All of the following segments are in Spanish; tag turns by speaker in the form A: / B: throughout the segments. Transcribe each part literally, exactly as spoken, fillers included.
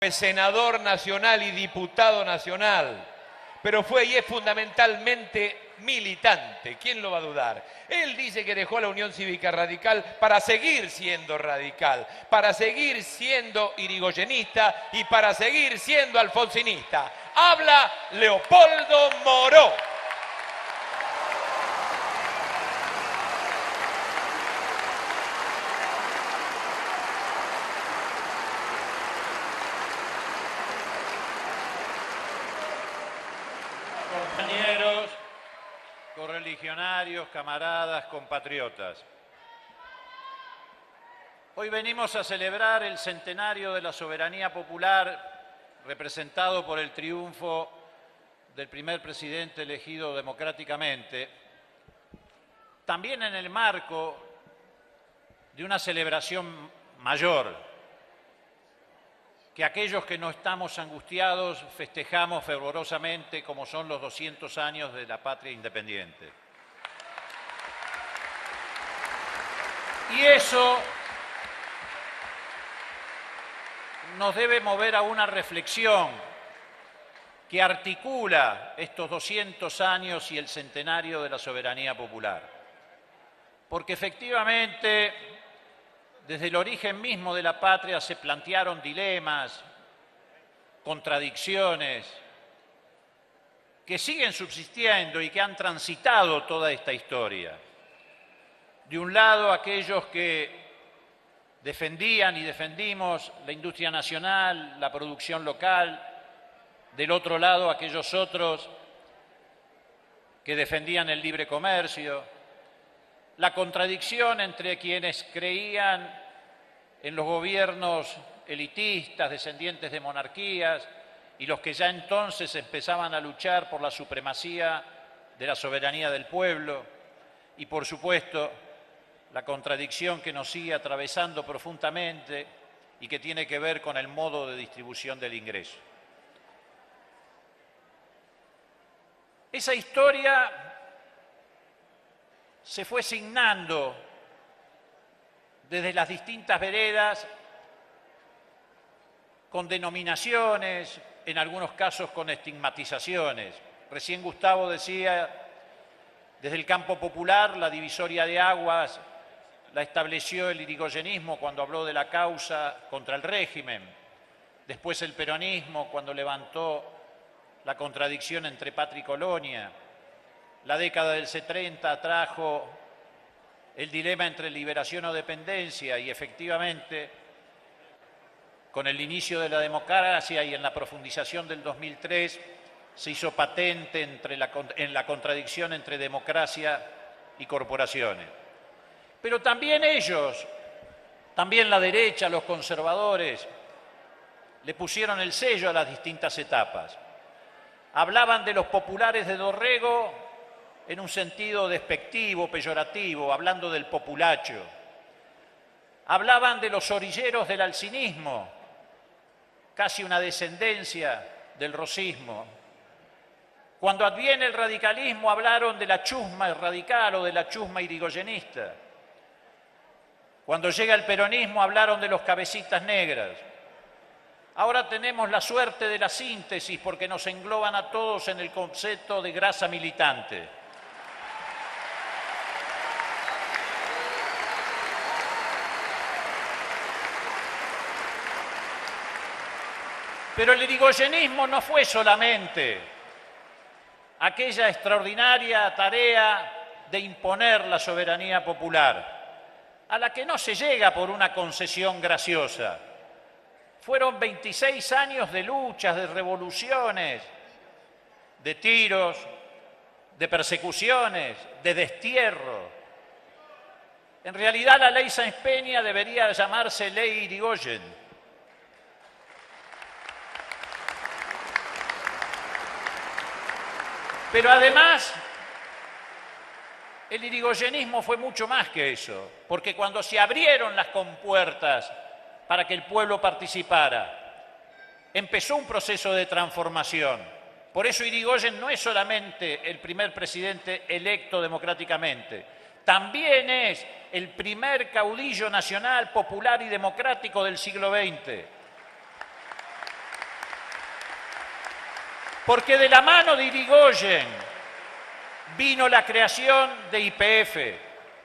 A: senador nacional y diputado nacional, pero fue y es fundamentalmente militante. ¿Quién lo va a dudar? Él dice que dejó la Unión Cívica Radical para seguir siendo radical, para seguir siendo irigoyenista y para seguir siendo alfonsinista. Habla Leopoldo Moró.
B: Compañeros, correligionarios, camaradas, compatriotas. Hoy venimos a celebrar el centenario de la soberanía popular representado por el triunfo del primer presidente elegido democráticamente, también en el marco de una celebración mayor, que aquellos que no estamos angustiados festejamos fervorosamente, como son los doscientos años de la patria independiente. Y eso nos debe mover a una reflexión que articula estos doscientos años y el centenario de la soberanía popular. Porque efectivamente, desde el origen mismo de la patria se plantearon dilemas, contradicciones, que siguen subsistiendo y que han transitado toda esta historia. De un lado, aquellos que defendían y defendimos la industria nacional, la producción local; del otro lado, aquellos otros que defendían el libre comercio; la contradicción entre quienes creían en los gobiernos elitistas, descendientes de monarquías, y los que ya entonces empezaban a luchar por la supremacía de la soberanía del pueblo; y, por supuesto, la contradicción que nos sigue atravesando profundamente y que tiene que ver con el modo de distribución del ingreso. Esa historia se fue signando desde las distintas veredas con denominaciones, en algunos casos con estigmatizaciones. Recién Gustavo decía, desde el campo popular, la divisoria de aguas la estableció el irigoyenismo cuando habló de la causa contra el régimen. Después el peronismo cuando levantó la contradicción entre patria y colonia. La década del setenta trajo el dilema entre liberación o dependencia y efectivamente con el inicio de la democracia y en la profundización del dos mil tres se hizo patente entre la, en la contradicción entre democracia y corporaciones. Pero también ellos, también la derecha, los conservadores, le pusieron el sello a las distintas etapas. Hablaban de los populares de Dorrego en un sentido despectivo, peyorativo, hablando del populacho. Hablaban de los orilleros del alcinismo, casi una descendencia del rosismo. Cuando adviene el radicalismo hablaron de la chusma radical o de la chusma irigoyenista. Cuando llega el peronismo hablaron de los cabecitas negras. Ahora tenemos la suerte de la síntesis porque nos engloban a todos en el concepto de grasa militante. Pero el irigoyenismo no fue solamente aquella extraordinaria tarea de imponer la soberanía popular, a la que no se llega por una concesión graciosa. Fueron veintiséis años de luchas, de revoluciones, de tiros, de persecuciones, de destierro. En realidad la ley Sáenz Peña debería llamarse ley Irigoyen. Pero además, el irigoyenismo fue mucho más que eso, porque cuando se abrieron las compuertas para que el pueblo participara, empezó un proceso de transformación. Por eso Irigoyen no es solamente el primer presidente electo democráticamente, también es el primer caudillo nacional, popular y democrático del siglo veinte. Porque de la mano de Irigoyen vino la creación de Y P F.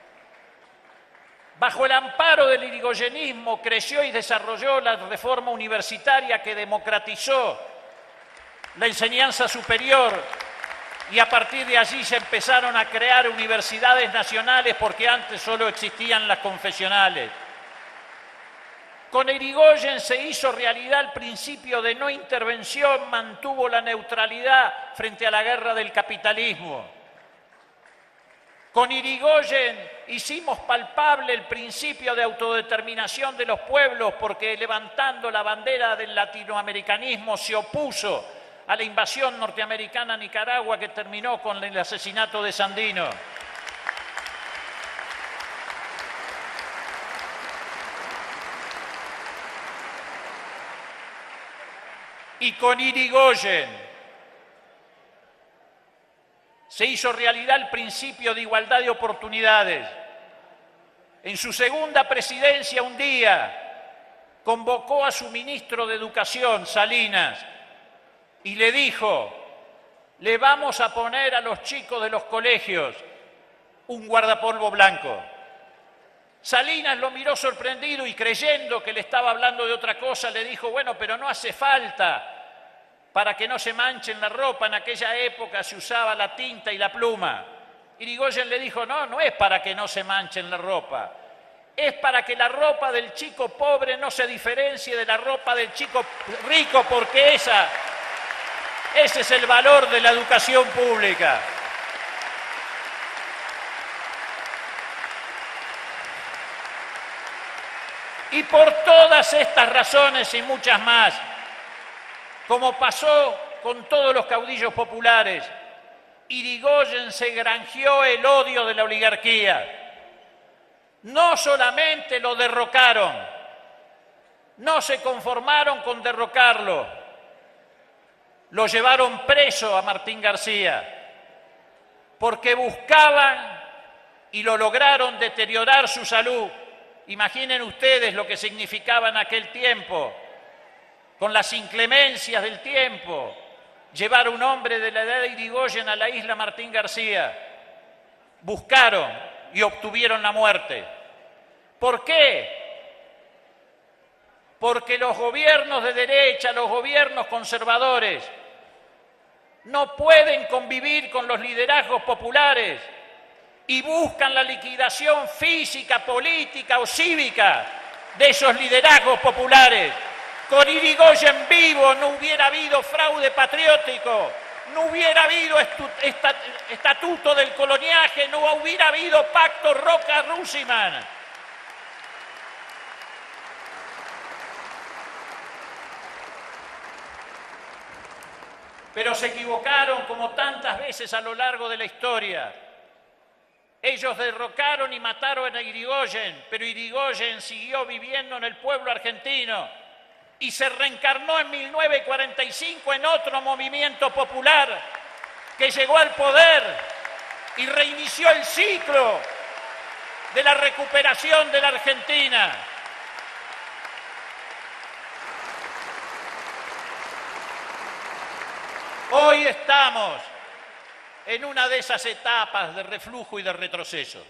B: Bajo el amparo del irigoyenismo creció y desarrolló la reforma universitaria que democratizó la enseñanza superior, y a partir de allí se empezaron a crear universidades nacionales porque antes solo existían las confesionales. Con Irigoyen se hizo realidad el principio de no intervención, mantuvo la neutralidad frente a la guerra del capitalismo. Con Irigoyen hicimos palpable el principio de autodeterminación de los pueblos porque levantando la bandera del latinoamericanismo se opuso a la invasión norteamericana a Nicaragua que terminó con el asesinato de Sandino. Y con Irigoyen se hizo realidad el principio de igualdad de oportunidades. En su segunda presidencia un día convocó a su ministro de Educación, Salinas, y le dijo: le vamos a poner a los chicos de los colegios un guardapolvo blanco. Salinas lo miró sorprendido y creyendo que le estaba hablando de otra cosa, le dijo: bueno, pero no hace falta para que no se manchen la ropa. En aquella época se usaba la tinta y la pluma. Irigoyen le dijo: no, no es para que no se manchen la ropa, es para que la ropa del chico pobre no se diferencie de la ropa del chico rico, porque esa, ese es el valor de la educación pública. Y por todas estas razones y muchas más, como pasó con todos los caudillos populares, Irigoyen se granjeó el odio de la oligarquía. No solamente lo derrocaron, no se conformaron con derrocarlo, lo llevaron preso a Martín García, porque buscaban y lo lograron deteriorar su salud. Imaginen ustedes lo que significaba en aquel tiempo, con las inclemencias del tiempo, llevar a un hombre de la edad de Irigoyen a la isla Martín García. Buscaron y obtuvieron la muerte. ¿Por qué? Porque los gobiernos de derecha, los gobiernos conservadores, no pueden convivir con los liderazgos populares y buscan la liquidación física, política o cívica de esos liderazgos populares. Con Irigoyen vivo no hubiera habido fraude patriótico, no hubiera habido estatuto del coloniaje, no hubiera habido pacto Roca-Rusiman. Pero se equivocaron como tantas veces a lo largo de la historia. Ellos derrocaron y mataron a Irigoyen, pero Irigoyen siguió viviendo en el pueblo argentino y se reencarnó en mil novecientos cuarenta y cinco en otro movimiento popular que llegó al poder y reinició el ciclo de la recuperación de la Argentina. Hoy estamos en una de esas etapas de reflujo y de retroceso.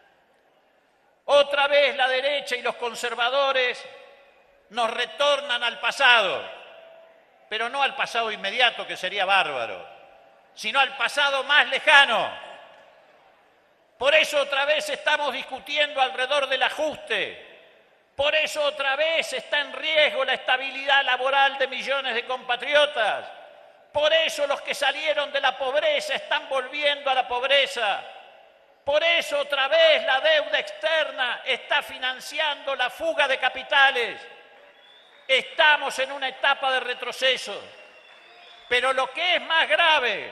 B: Otra vez la derecha y los conservadores nos retornan al pasado, pero no al pasado inmediato, que sería bárbaro, sino al pasado más lejano. Por eso otra vez estamos discutiendo alrededor del ajuste. Por eso otra vez está en riesgo la estabilidad laboral de millones de compatriotas. Por eso los que salieron de la pobreza están volviendo a la pobreza. Por eso otra vez la deuda externa está financiando la fuga de capitales. Estamos en una etapa de retroceso. Pero lo que es más grave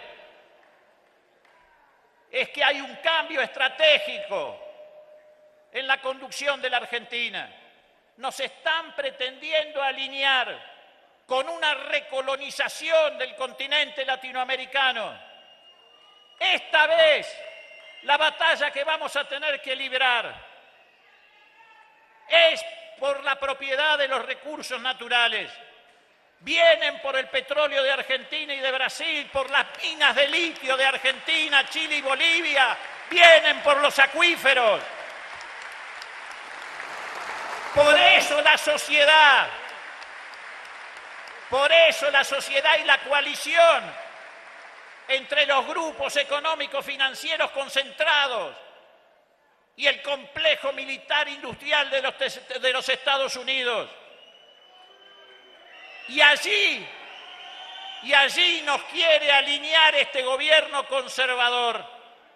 B: es que hay un cambio estratégico en la conducción de la Argentina. Nos están pretendiendo alinear con una recolonización del continente latinoamericano. Esta vez, la batalla que vamos a tener que librar es por la propiedad de los recursos naturales, Vienen por el petróleo de Argentina y de Brasil, por las minas de litio de Argentina, Chile y Bolivia. Vienen por los acuíferos. Por eso la sociedad, por eso la sociedad y la coalición entre los grupos económicos financieros concentrados y el complejo militar industrial de los, de los Estados Unidos. Y allí, y allí nos quiere alinear este gobierno conservador.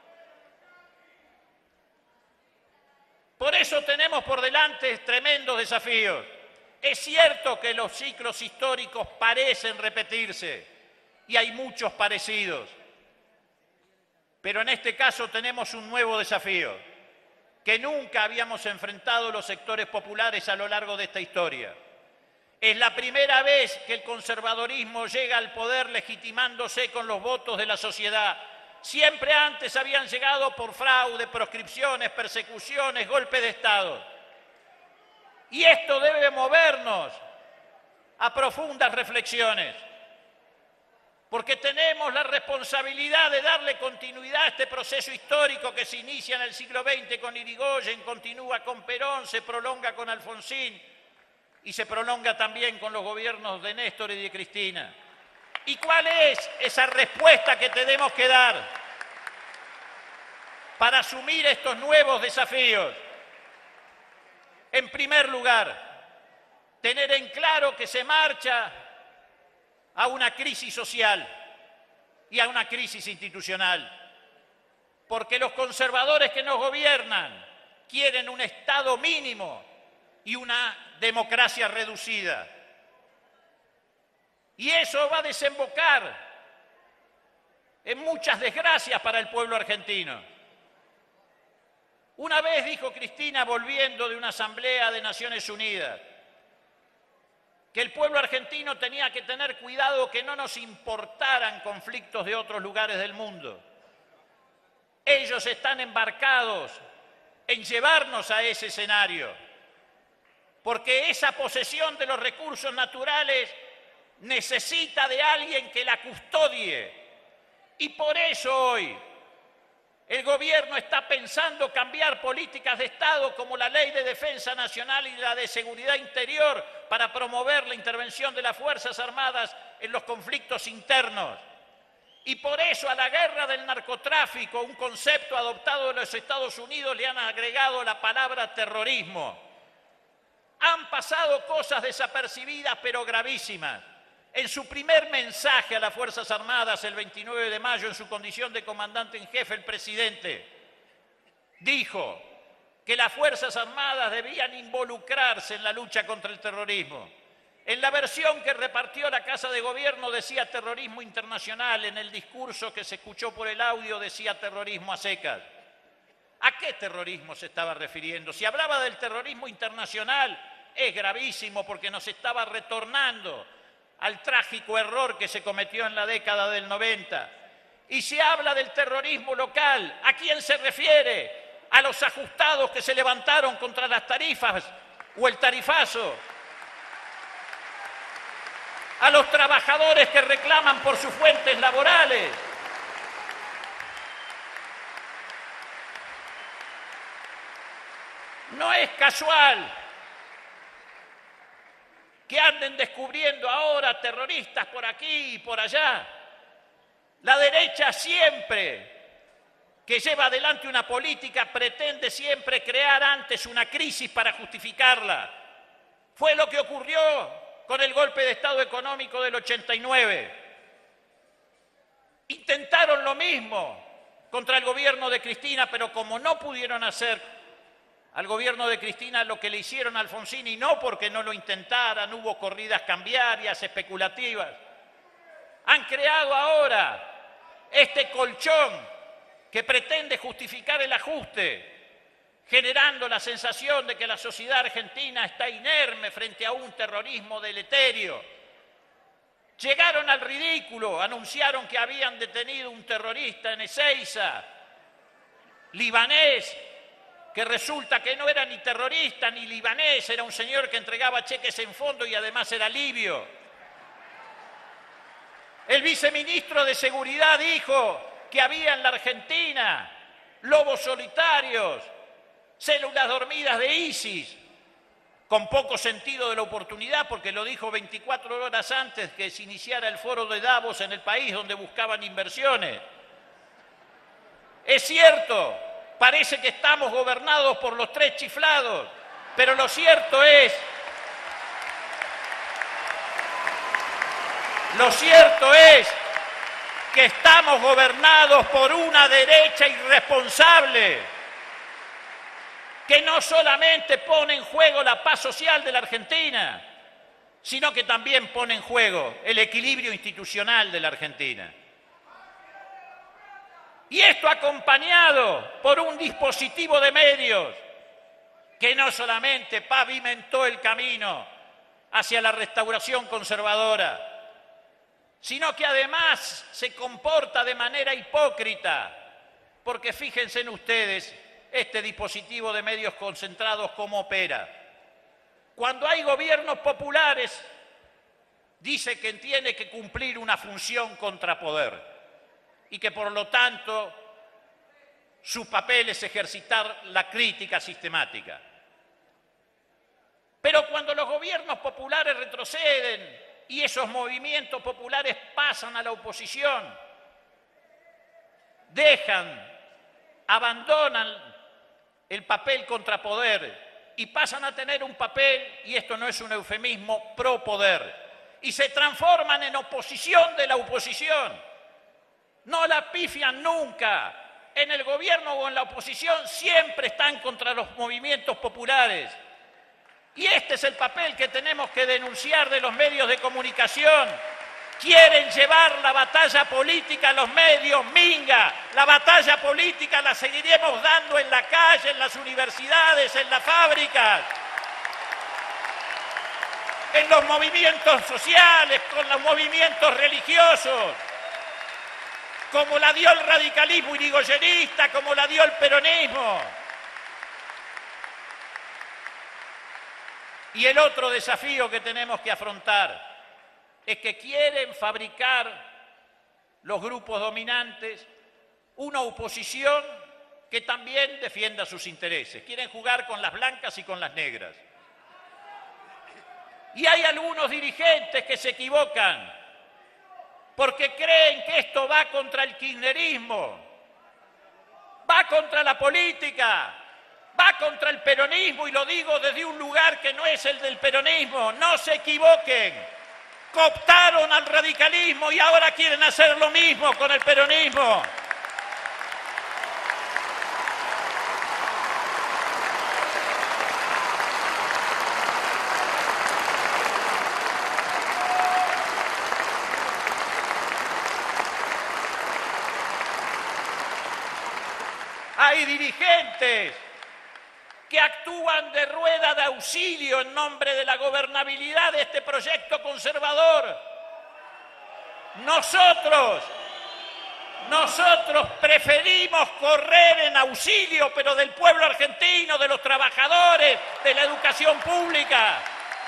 B: Por eso tenemos por delante tremendos desafíos. Es cierto que los ciclos históricos parecen repetirse y hay muchos parecidos. Pero en este caso tenemos un nuevo desafío que nunca habíamos enfrentado los sectores populares a lo largo de esta historia. Es la primera vez que el conservadorismo llega al poder legitimándose con los votos de la sociedad. Siempre antes habían llegado por fraude, proscripciones, persecuciones, golpe de Estado. Y esto debe movernos a profundas reflexiones, porque tenemos la responsabilidad de darle continuidad a este proceso histórico que se inicia en el siglo veinte con Irigoyen, continúa con Perón, se prolonga con Alfonsín y se prolonga también con los gobiernos de Néstor y de Cristina. ¿Y cuál es esa respuesta que tenemos que dar para asumir estos nuevos desafíos? En primer lugar, tener en claro que se marcha a una crisis social y a una crisis institucional, porque los conservadores que nos gobiernan quieren un Estado mínimo y una democracia reducida. Y eso va a desembocar en muchas desgracias para el pueblo argentino. Una vez dijo Cristina, volviendo de una asamblea de Naciones Unidas, que el pueblo argentino tenía que tener cuidado que no nos importaran conflictos de otros lugares del mundo. Ellos están embarcados en llevarnos a ese escenario, porque esa posesión de los recursos naturales necesita de alguien que la custodie. Y por eso hoy el gobierno está pensando cambiar políticas de Estado como la Ley de Defensa Nacional y la de Seguridad Interior para promover la intervención de las Fuerzas Armadas en los conflictos internos. Y por eso a la guerra del narcotráfico, un concepto adoptado de los Estados Unidos, le han agregado la palabra terrorismo. Han pasado cosas desapercibidas pero gravísimas. En su primer mensaje a las Fuerzas Armadas el veintinueve de mayo, en su condición de comandante en jefe, el presidente dijo que las Fuerzas Armadas debían involucrarse en la lucha contra el terrorismo. En la versión que repartió la Casa de Gobierno decía terrorismo internacional, en el discurso que se escuchó por el audio decía terrorismo a secas. ¿A qué terrorismo se estaba refiriendo? Si hablaba del terrorismo internacional, es gravísimo porque nos estaba retornando al trágico error que se cometió en la década del noventa. Y si habla del terrorismo local, ¿a quién se refiere? ¿A los ajustados que se levantaron contra las tarifas o el tarifazo? ¿A los trabajadores que reclaman por sus fuentes laborales? No es casual que anden descubriendo ahora terroristas por aquí y por allá. La derecha siempre que lleva adelante una política pretende siempre crear antes una crisis para justificarla. Fue lo que ocurrió con el golpe de Estado económico del ochenta y nueve. Intentaron lo mismo contra el gobierno de Cristina, pero como no pudieron hacer al gobierno de Cristina lo que le hicieron a Alfonsín, y no porque no lo intentaran, hubo corridas cambiarias, especulativas. Han creado ahora este colchón que pretende justificar el ajuste, generando la sensación de que la sociedad argentina está inerme frente a un terrorismo deleterio. Llegaron al ridículo, anunciaron que habían detenido un terrorista en Ezeiza, libanés, que resulta que no era ni terrorista ni libanés, era un señor que entregaba cheques en fondo y además era libio. El viceministro de Seguridad dijo que había en la Argentina lobos solitarios, células dormidas de ISIS, con poco sentido de la oportunidad, porque lo dijo veinticuatro horas antes que se iniciara el foro de Davos en el país donde buscaban inversiones. Es cierto, parece que estamos gobernados por los tres chiflados, pero lo cierto es, lo cierto es que estamos gobernados por una derecha irresponsable, que no solamente pone en juego la paz social de la Argentina, sino que también pone en juego el equilibrio institucional de la Argentina. Y esto acompañado por un dispositivo de medios que no solamente pavimentó el camino hacia la restauración conservadora, sino que además se comporta de manera hipócrita, porque fíjense en ustedes este dispositivo de medios concentrados cómo opera. Cuando hay gobiernos populares, dice que tiene que cumplir una función contrapoder y que por lo tanto su papel es ejercitar la crítica sistemática. Pero cuando los gobiernos populares retroceden y esos movimientos populares pasan a la oposición, dejan, abandonan el papel contrapoder y pasan a tener un papel, y esto no es un eufemismo, pro poder, y se transforman en oposición de la oposición. No la pifian nunca. En el gobierno o en la oposición siempre están contra los movimientos populares. Y este es el papel que tenemos que denunciar de los medios de comunicación. Quieren llevar la batalla política a los medios, minga. La batalla política la seguiremos dando en la calle, en las universidades, en las fábricas, en los movimientos sociales, con los movimientos religiosos, como la dio el radicalismo irigoyenista, como la dio el peronismo. Y el otro desafío que tenemos que afrontar es que quieren fabricar los grupos dominantes una oposición que también defienda sus intereses. Quieren jugar con las blancas y con las negras. Y hay algunos dirigentes que se equivocan porque creen que esto va contra el kirchnerismo, va contra la política, va contra el peronismo, y lo digo desde un lugar que no es el del peronismo. No se equivoquen. Cooptaron al radicalismo y ahora quieren hacer lo mismo con el peronismo. Hay dirigentes que actúan de rueda de auxilio en nombre de la gobernabilidad de este proyecto conservador. Nosotros, nosotros preferimos correr en auxilio, pero del pueblo argentino, de los trabajadores, de la educación pública.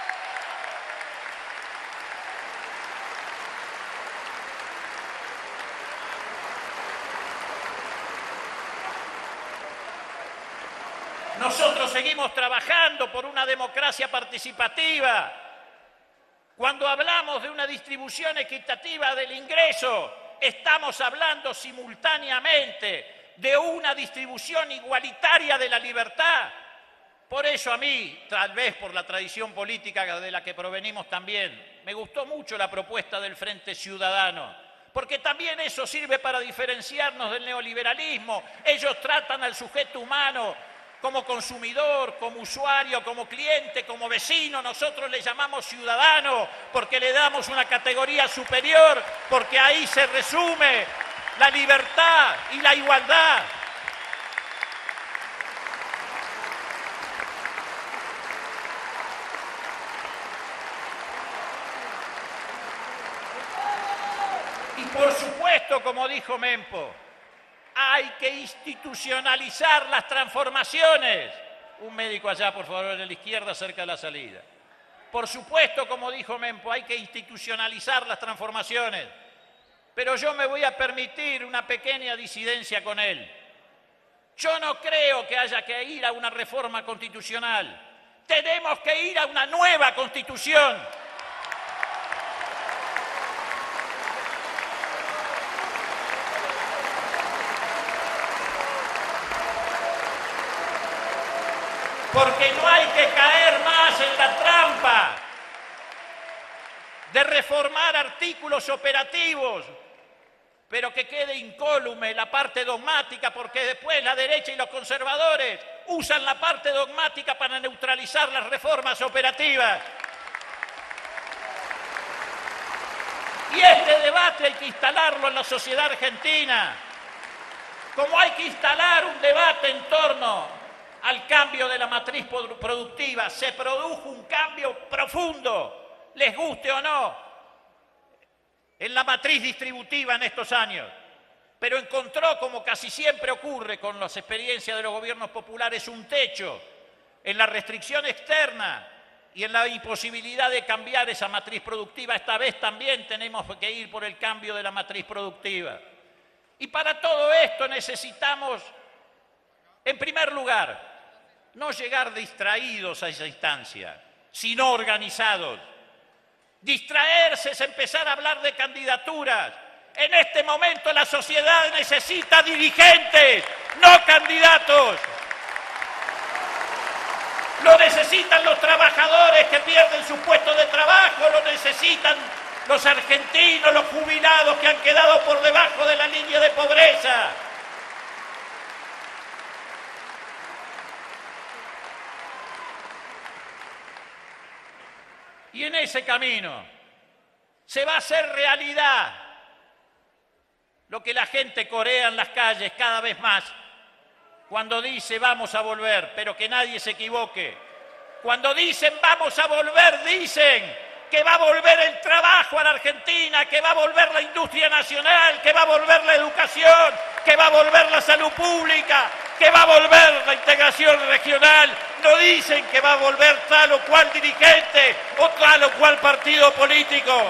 B: Nosotros seguimos trabajando por una democracia participativa. Cuando hablamos de una distribución equitativa del ingreso, estamos hablando simultáneamente de una distribución igualitaria de la libertad. Por eso a mí, tal vez por la tradición política de la que provenimos también, me gustó mucho la propuesta del Frente Ciudadano, porque también eso sirve para diferenciarnos del neoliberalismo. Ellos tratan al sujeto humano como consumidor, como usuario, como cliente, como vecino. Nosotros le llamamos ciudadano porque le damos una categoría superior, porque ahí se resume la libertad y la igualdad. Y por supuesto, como dijo Mempo, hay que institucionalizar las transformaciones. Un médico allá, por favor, en la izquierda, cerca de la salida. Por supuesto, como dijo Mempo, hay que institucionalizar las transformaciones. pero yo me voy a permitir una pequeña disidencia con él. Yo no creo que haya que ir a una reforma constitucional. Tenemos que ir a una nueva constitución. Porque no hay que caer más en la trampa de reformar artículos operativos, pero que quede incólume la parte dogmática, porque después la derecha y los conservadores usan la parte dogmática para neutralizar las reformas operativas. Y este debate hay que instalarlo en la sociedad argentina, como hay que instalar un debate en torno al cambio de la matriz productiva. Se produjo un cambio profundo, les guste o no, en la matriz distributiva en estos años, pero encontró, como casi siempre ocurre con las experiencias de los gobiernos populares, un techo en la restricción externa y en la imposibilidad de cambiar esa matriz productiva. Esta vez también tenemos que ir por el cambio de la matriz productiva. Y para todo esto necesitamos, en primer lugar, no llegar distraídos a esa instancia, sino organizados. Distraerse es empezar a hablar de candidaturas. En este momento la sociedad necesita dirigentes, no candidatos. Lo necesitan los trabajadores que pierden sus puestos de trabajo, lo necesitan los argentinos, los jubilados que han quedado por debajo de la línea de pobreza. Y en ese camino se va a hacer realidad lo que la gente corea en las calles cada vez más cuando dice vamos a volver, pero que nadie se equivoque. Cuando dicen vamos a volver, dicen que va a volver el trabajo a la Argentina, que va a volver la industria nacional, que va a volver la educación, que va a volver la salud pública, que va a volver la integración regional. No dicen que va a volver tal o cual dirigente o tal o cual partido político.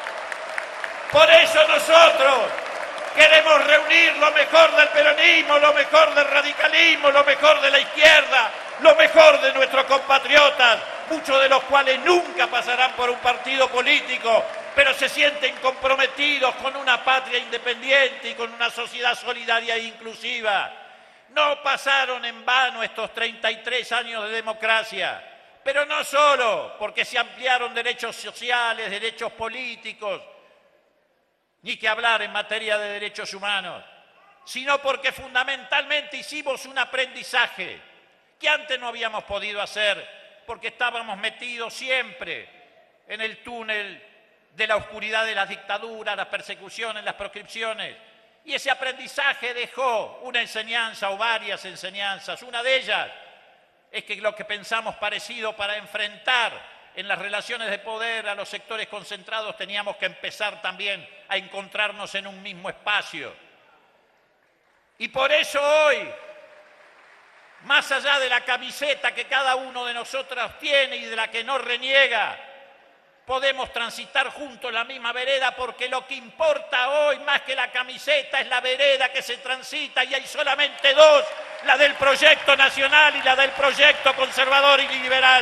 B: Por eso nosotros queremos reunir lo mejor del peronismo, lo mejor del radicalismo, lo mejor de la izquierda, lo mejor de nuestros compatriotas, muchos de los cuales nunca pasarán por un partido político, pero se sienten comprometidos con una patria independiente y con una sociedad solidaria e inclusiva. No pasaron en vano estos treinta y tres años de democracia, pero no solo porque se ampliaron derechos sociales, derechos políticos, ni que hablar en materia de derechos humanos, sino porque fundamentalmente hicimos un aprendizaje que antes no habíamos podido hacer, porque estábamos metidos siempre en el túnel de la oscuridad de las dictaduras, las persecuciones, las proscripciones. Y ese aprendizaje dejó una enseñanza o varias enseñanzas. Una de ellas es que lo que pensamos parecido para enfrentar en las relaciones de poder a los sectores concentrados teníamos que empezar también a encontrarnos en un mismo espacio. Y por eso hoy, más allá de la camiseta que cada uno de nosotros tiene y de la que no reniega, podemos transitar juntos la misma vereda, porque lo que importa hoy más que la camiseta es la vereda que se transita, y hay solamente dos, la del proyecto nacional y la del proyecto conservador y liberal.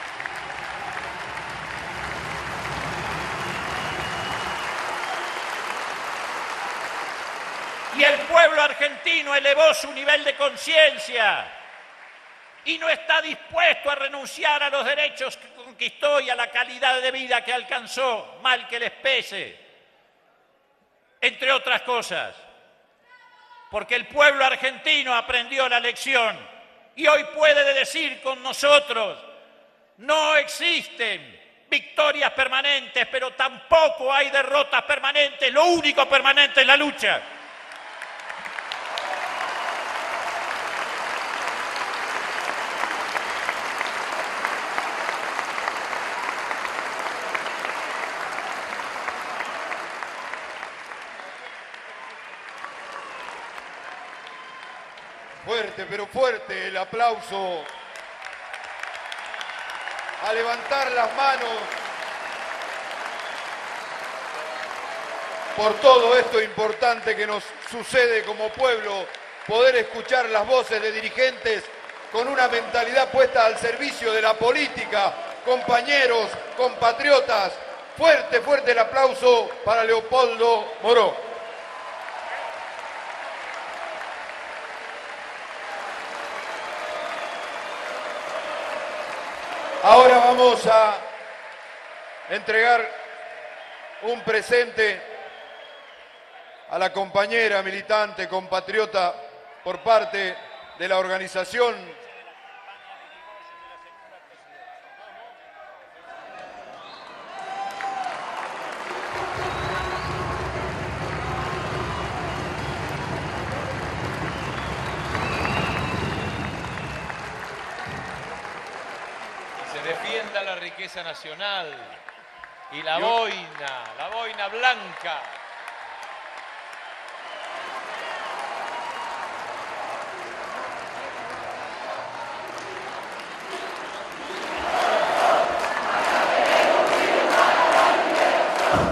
B: Y el pueblo argentino elevó su nivel de conciencia y no está dispuesto a renunciar a los derechos que conquistó y a la calidad de vida que alcanzó, mal que les pese, entre otras cosas, porque el pueblo argentino aprendió la lección y hoy puede decir con nosotros: no existen victorias permanentes, pero tampoco hay derrotas permanentes, lo único permanente es la lucha.
C: Fuerte, pero fuerte el aplauso. A levantar las manos. por todo esto importante que nos sucede como pueblo, poder escuchar las voces de dirigentes con una mentalidad puesta al servicio de la política. Compañeros, compatriotas, fuerte, fuerte el aplauso para Leopoldo Moró. Ahora vamos a entregar un presente a la compañera militante, compatriota, por parte de la organización.
A: Defienda la riqueza nacional y la boina, la boina blanca.